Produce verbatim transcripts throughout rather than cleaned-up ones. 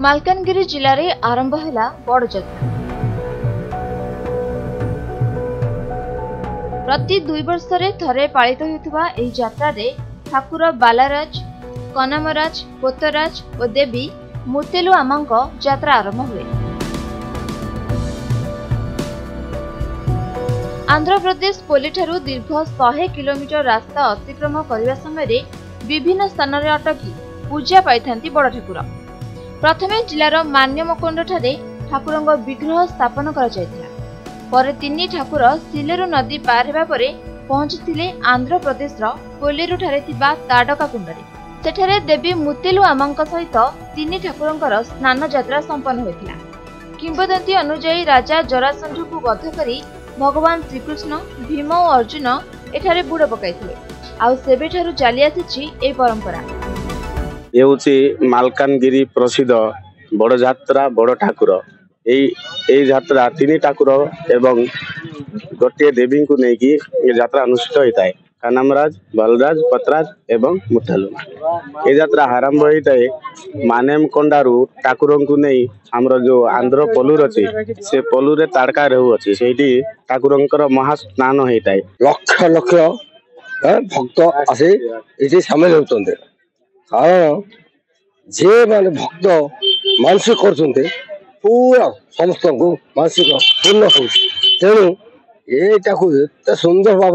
मालकानगिरी जिले में आरंभ है बड़ जात्रा। प्रति दुई वर्ष थरे पालित होता यात्रा ठाकुर बालाराज, कनामराज, पोतराज और देवी मुतेलु आमांक यात्रा आरंभ हुए। आंध्र प्रदेश पोली ठारू दीर्घ सौ किलोमीटर रास्ता अतिक्रम करने समय विभिन्न स्थान में अटकी पूजा पाई बड़ ठाकुर। प्रथमे जिलार मान्यमकोंड ठारे ठाकुर विग्रह स्थापन कर तीन ठाकुर सिलेरु नदी पार होगा पर पहुंची आंध्र प्रदेश कोलेरु ठारे ताडका कुंड। सेठारे देवी मुतेलु आमांक सहित तीन ठाकुर स्नान यात्रा संपन्न होता। किंवदंती अनुजाई राजा जरासंध को वध करी भगवान श्रीकृष्ण, भीम और अर्जुन एठारे बुड़ पकाई आउ सेबेठारु चली आसी ए परंपरा। ये हूँ मालकानगिरी प्रसिद्ध बड़ जात्रा बड़ ठाकुर। यही यात्रा तीन ठाकुर एवं गोटे देवी को लेकिन यात्रा अनुष्ठित होता है। कानामराज, बलराज, पतराज एवं मुतेलु। ये यात्रा आरंभ होता है मानेमकोंडारू ठाकुर को नहीं आमर जो आंध्र पोलूर अच्छी से पोलूर ताड़का रहू अच्छी से ठाकुर महास्नान होता है। लक्ष लक्ष भक्त आसी ये सामिल होते कारण जे माने भक्त मानसिक कर पूरा समस्त को मानसिक पूर्ण हो तेणु ये सुंदर भाव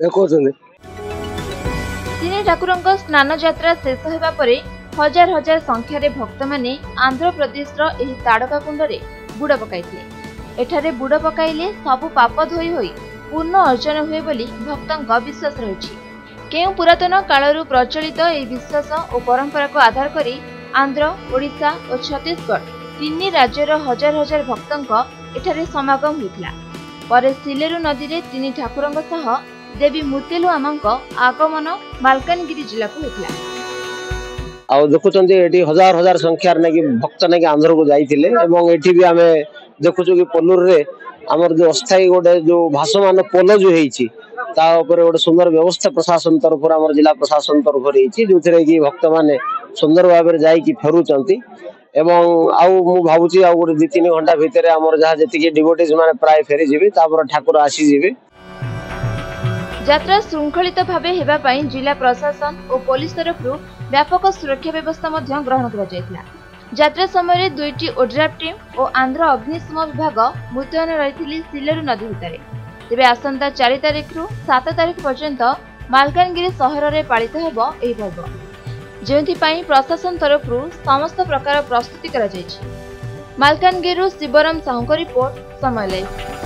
तीन ठाकुर स्नान यात्रा शेष होगा पर हजार हजार संख्यार भक्त माने आंध्र प्रदेश ताड़का कुंड में बुड़ पकाई। एठारे बुड़ पकाइले सबु पाप धोई होई पूर्ण अर्जन हुए बोली भक्तों विश्वास रही। केउ पुरातन कालरू प्रचलित यह विश्वास और परंपरा को आधार करी आंध्र, ओडिशा और छत्तीसगढ़ तीन राज्यर हजार हजार भक्तों एठारे समागम होता। पर सिलेरु नदी में तीन ठाकुर देवी मुतेलु आमांक आगमन मालकानगिरी जिला को होता। आ देखुं ये हजार हजार संख्यार ना भक्त ना आंध्र को जाइए एवं ये भी आम देखु कि पोलूर रे आमर जो अस्थायी गोटे जो भाषमान पोल जो होती गोटे सुंदर व्यवस्था प्रशासन तरफ आम जिला प्रशासन तरफ रही जो कि भक्त मैंने सुंदर भाव में जाकि फेरुंट एवं आउ भावुची आ गोटे दी तीन घंटा भितर आमर जहाँ जी डिवोटीज माने प्राय फेरी जीवे ठाकुर आसीजे। यात्रा श्रृंखलित भावे हेबा पई जिला प्रशासन और पुलिस तरफ व्यापक सुरक्षा व्यवस्था ग्रहण करा। यात्रा समय दुईटी ओड्राफ टीम और आंध्र अग्निशम विभाग मुतयन रही सिलेरु नदी भितर। तेबे आसंता चार तारिख रु सात तारिख पर्यंत मालकानगिरी सहर में पालित हेबो एही पर्व, जेउथिपाई प्रशासन तरफ समस्त प्रकार प्रस्तुति करा जायछि। Malkangiri Shivram Sahu report, Samaya live.